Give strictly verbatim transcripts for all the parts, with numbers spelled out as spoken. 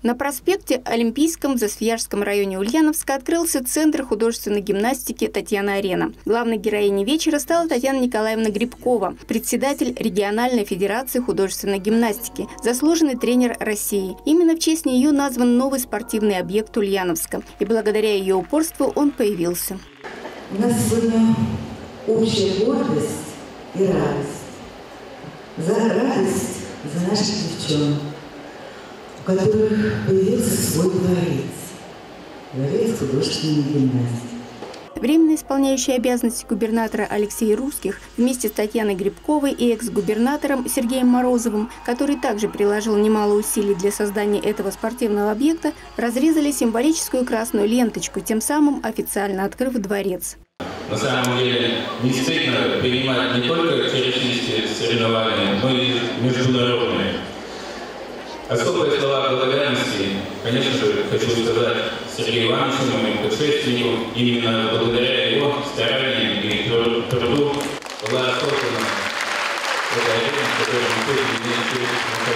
На проспекте Олимпийском в Засвияжском районе Ульяновска открылся Центр художественной гимнастики «Татьяна-Арена». Главной героиней вечера стала Татьяна Николаевна Грибкова, председатель региональной федерации художественной гимнастики, заслуженный тренер России. Именно в честь нее назван новый спортивный объект Ульяновска. И благодаря ее упорству он появился. У нас сегодня общая гордость и радость. За радость за наших девчонок, у которых появился свой дворец. Дворец художественной гимнастики. Временно исполняющий обязанности губернатора Алексей Русских вместе с Татьяной Грибковой и экс-губернатором Сергеем Морозовым, который также приложил немало усилий для создания этого спортивного объекта, разрезали символическую красную ленточку, тем самым официально открыв дворец. На самом деле не стыдно принимать не только вчерашние соревнования, но и международные. Особые слова благодарности, конечно же, хочу сказать Сергею Ивановичу, моему предшественнику. Именно благодаря его стараниям и труду была создана эта арена, в которой мы сегодня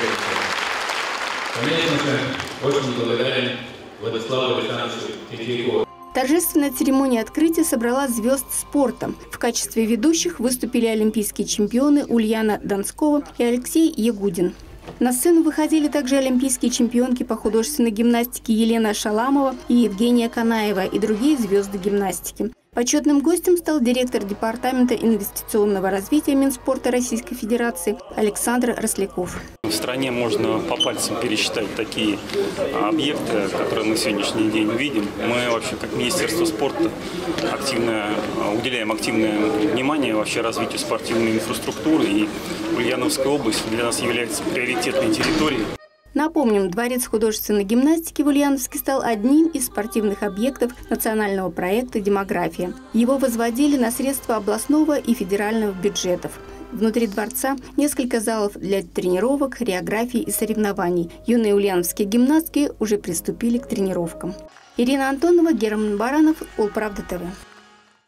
находимся. Конечно же, очень благодарен Владиславу Александровичу Третьякову. Торжественная церемония открытия собрала звезд спорта. В качестве ведущих выступили олимпийские чемпионы Ульяна Донскова и Алексей Ягудин. На сцену выходили также олимпийские чемпионки по художественной гимнастике Елена Шаламова и Евгения Канаева и другие звезды гимнастики. Почетным гостем стал директор Департамента инвестиционного развития Минспорта Российской Федерации Александр Росляков. В стране можно по пальцам пересчитать такие объекты, которые мы сегодняшний день видим. Мы вообще как Министерство спорта активно, уделяем активное внимание вообще развитию спортивной инфраструктуры. И Ульяновская область для нас является приоритетной территорией. Напомним, дворец художественной гимнастики в Ульяновске стал одним из спортивных объектов национального проекта «Демография». Его возводили на средства областного и федерального бюджетов. Внутри дворца несколько залов для тренировок, хореографий и соревнований. Юные ульяновские гимнастки уже приступили к тренировкам. Ирина Антонова, Герман Баранов, Улправда ТВ.